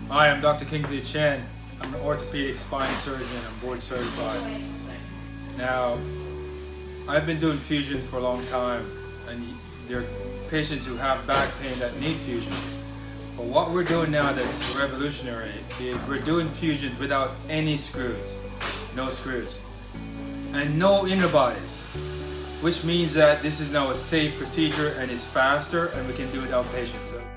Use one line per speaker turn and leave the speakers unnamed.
Hi, I'm Dr. Kingsley. I'm an orthopedic spine surgeon. I'm board certified. Now, I've been doing fusions for a long time, and there are patients who have back pain that need fusion. But what we're doing now that's revolutionary is we're doing fusions without any screws, no screws, and no inner bodies, which means that this is now a safe procedure and it's faster, and we can do it outpatient.